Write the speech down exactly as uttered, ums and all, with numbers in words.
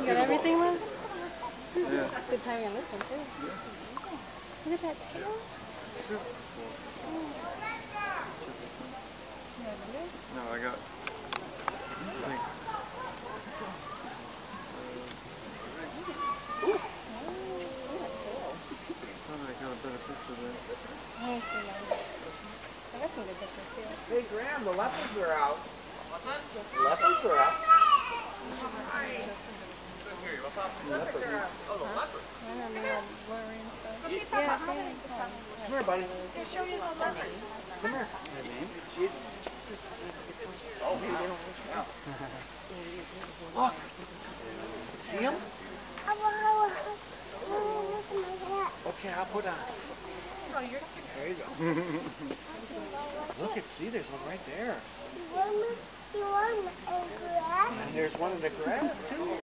got everything left? Yeah. Good timing on this one, too. Look at that tail. Super cool. No, I got. Like, I got some good pictures too. Hey Graham, the leopards are out. What's that? The leopards are out. Leopards are out. Oh, the leopards. I remember all blurry and stuff. Yeah. Yeah, Come here, buddy. They'll show you the leopards. Come here. Oh, yeah. Look. See him? Okay, I'll put on. Oh, you're There you go. Look, at see, there's one right there. And there's one in the grass, too.